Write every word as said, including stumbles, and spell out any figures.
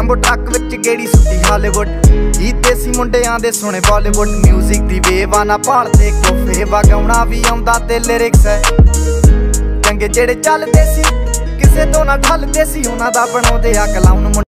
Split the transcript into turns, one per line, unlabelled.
Jumbo truck विच गेड़ी सुट्टी Hollywood. जी देसी मुंडियां दे सुने बॉलीवुड। म्यूजिक दी वेव ना भालदे कोफे वगाउणा भी आउंदा ते लिरिक्स है चंगे जेड़े चलदे सी किसे तो ना ठलदे सी उन्हां दा बनाउंदे आ क्लाउन।